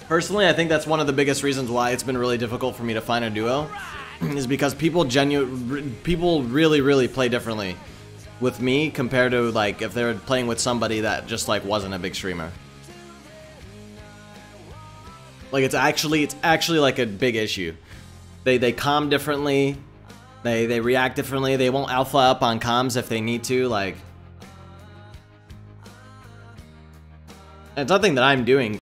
Personally, I think that's one of the biggest reasons why it's been really difficult for me to find a duo, is because people really play differently with me compared to like if they're playing with somebody that just like wasn't a big streamer. Like it's actually like a big issue. They calm differently, they react differently. They won't alpha up on comms if they need to. Like, it's nothing that I'm doing.